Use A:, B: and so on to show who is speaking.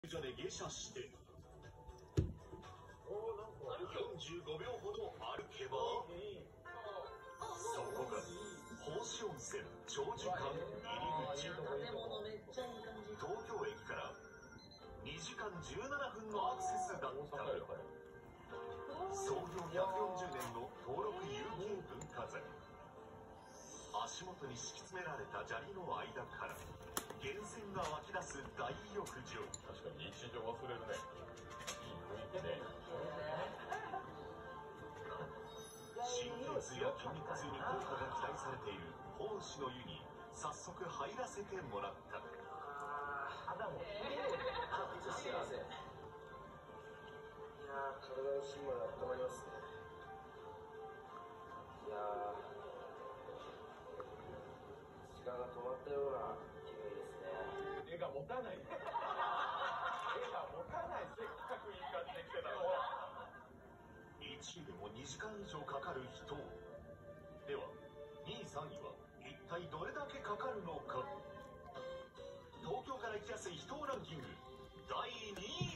A: 所で下車して45秒ほど歩けば、そこが宝志温泉長寿館入り口。東京駅から2時間17分のアクセスだった。創業140年の登録有形文化財。足元に敷き詰められた砂利の間から源泉が湧き出す大浴場。
B: 確かに日常忘れるね。いい雰囲気ね。
A: 神経痛や筋肉痛に効果が期待されている宝志の湯に早速入らせてもらった。
C: 肌も幸せ。いやー、体の芯まで温まりますね。いやー、時間が止まったような気分ですね。
B: 絵が持たない。絵が持たない。せっかくいい感じで来てたの。
A: 1位でも2時間以上かかる人。では2位3位は一体どれだけかかるのか。東京から行きやすい秘湯ランキング第2位。